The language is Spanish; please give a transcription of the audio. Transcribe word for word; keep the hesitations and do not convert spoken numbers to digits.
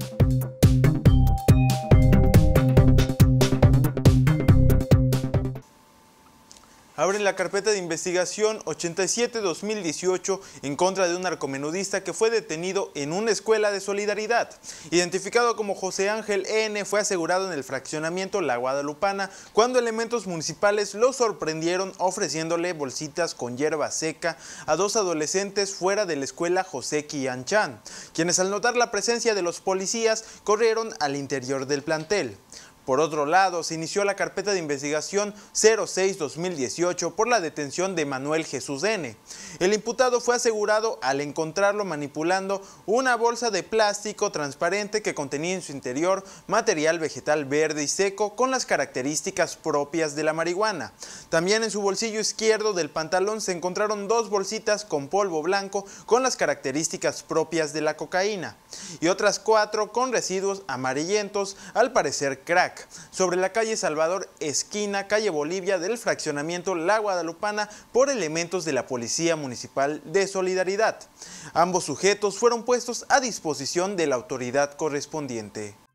Abren la carpeta de investigación ochenta y siete guión dos mil dieciocho en contra de un narcomenudista que fue detenido en una escuela de Solidaridad. Identificado como José Ángel N., fue asegurado en el fraccionamiento La Guadalupana cuando elementos municipales lo sorprendieron ofreciéndole bolsitas con hierba seca a dos adolescentes fuera de la escuela José Quianchan, quienes al notar la presencia de los policías corrieron al interior del plantel. Por otro lado, se inició la carpeta de investigación cero seis guión dos mil dieciocho por la detención de Manuel Jesús N. El imputado fue asegurado al encontrarlo manipulando una bolsa de plástico transparente que contenía en su interior material vegetal verde y seco con las características propias de la marihuana. También en su bolsillo izquierdo del pantalón se encontraron dos bolsitas con polvo blanco con las características propias de la cocaína y otras cuatro con residuos amarillentos, al parecer crack, sobre la calle Salvador, esquina calle Bolivia del fraccionamiento La Guadalupana por elementos de la Policía Municipal de Solidaridad. Ambos sujetos fueron puestos a disposición de la autoridad correspondiente.